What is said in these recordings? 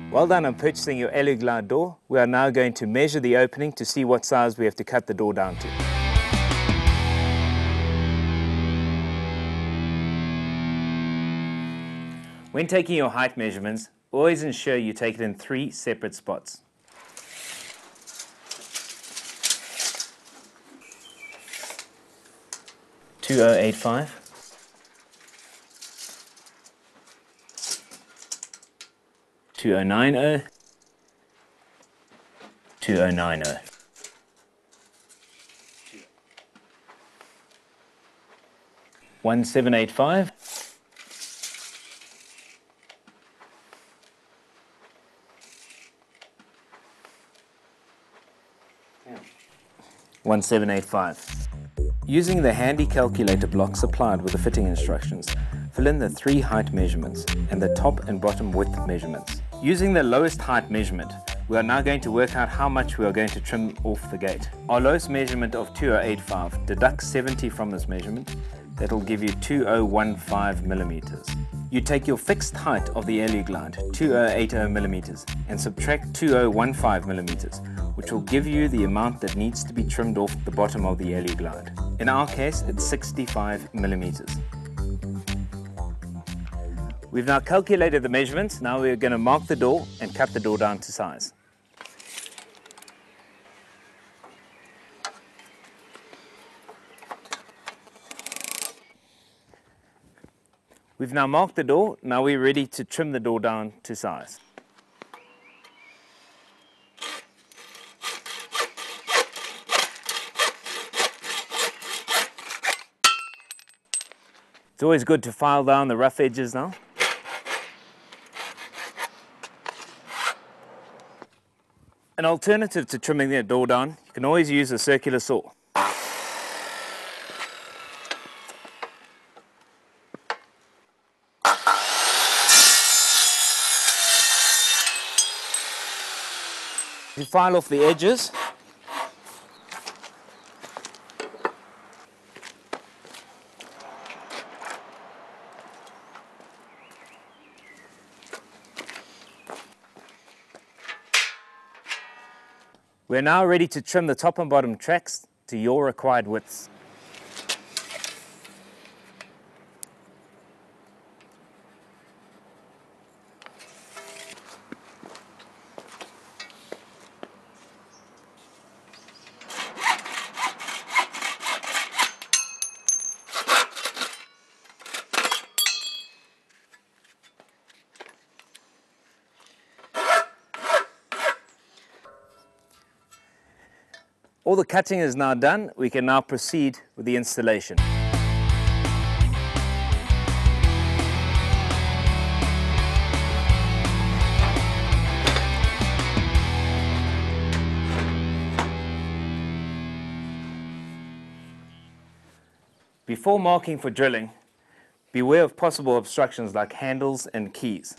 Well done on purchasing your Aluglide door. We are now going to measure the opening to see what size we have to cut the door down to. When taking your height measurements, always ensure you take it in 3 separate spots. $20.85, $20.90, $20.90. $17.85, $17.85. Using the handy calculator block supplied with the fitting instructions, fill in the 3 height measurements and the top and bottom width measurements. Using the lowest height measurement, we are now going to work out how much we are going to trim off the gate. Our lowest measurement of 2085 deducts 70 from this measurement. That will give you 2015 millimeters. You take your fixed height of the Aluglide, 2080 millimeters, and subtract 2015 millimeters, which will give you the amount that needs to be trimmed off the bottom of the Aluglide. In our case, it's 65 millimeters. We've now calculated the measurements. Now we're going to mark the door and cut the door down to size. We've now marked the door. Now we're ready to trim the door down to size. It's always good to file down the rough edges now. An alternative to trimming the door down, you can always use a circular saw. You file off the edges. We're now ready to trim the top and bottom tracks to your required widths. All the cutting is now done. We can now proceed with the installation. Before marking for drilling, beware of possible obstructions like handles and keys.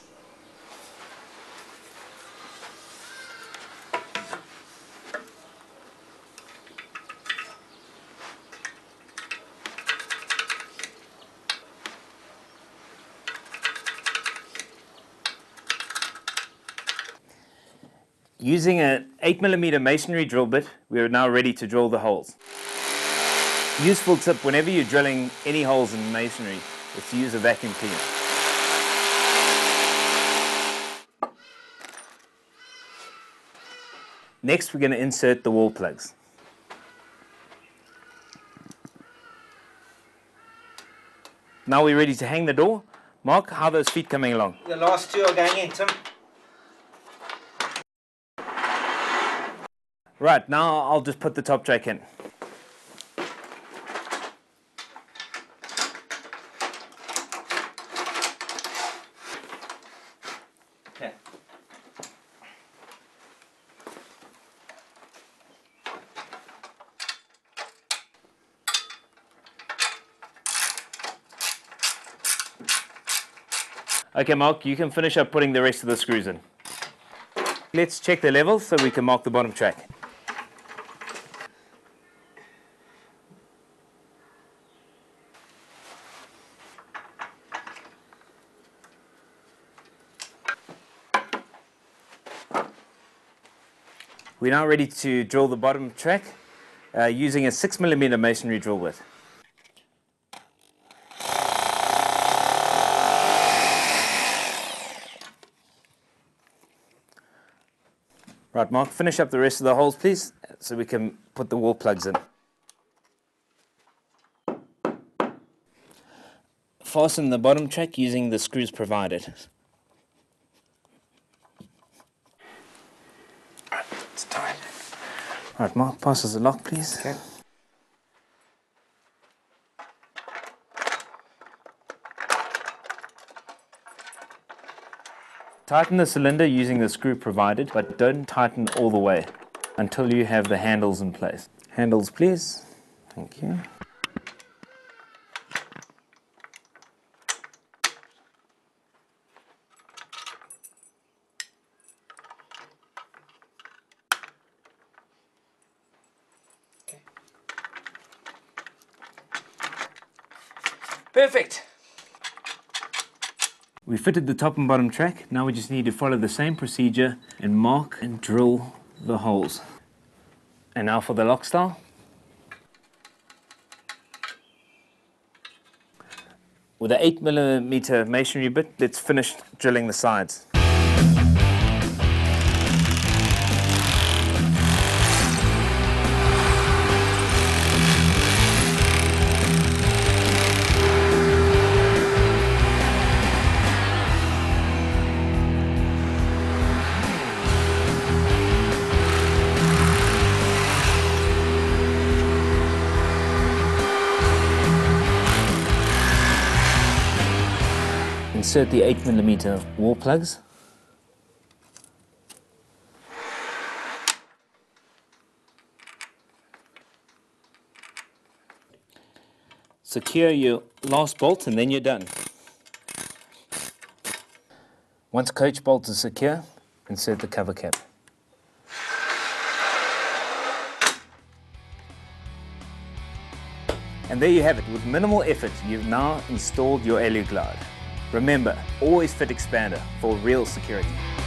Using an 8mm masonry drill bit, we are now ready to drill the holes. Useful tip whenever you're drilling any holes in masonry is to use a vacuum cleaner. Next, we're going to insert the wall plugs. Now we're ready to hang the door. Mark, how are those feet coming along? The last 2 are going in, Tim. Right, now I'll just put the top track in. Okay. Okay, Mark, you can finish up putting the rest of the screws in. Let's check the levels so we can mark the bottom track. We're now ready to drill the bottom track using a 6mm masonry drill bit. Right, Mark, finish up the rest of the holes, please, so we can put the wall plugs in. Fasten the bottom track using the screws provided. Right, it's tight. Right, Mark, pass us the lock, please. Okay. Tighten the cylinder using the screw provided, but don't tighten all the way until you have the handles in place. Handles, please. Thank you. Perfect. We fitted the top and bottom track. Now we just need to follow the same procedure and mark and drill the holes. And now for the lock style. With an 8mm masonry bit, let's finish drilling the sides. Insert the 8mm wall plugs. Secure your last bolt and then you're done. Once coach bolt is secure, insert the cover cap. And there you have it. With minimal effort, you've now installed your Aluglide. Remember, always fit Xpanda for real security.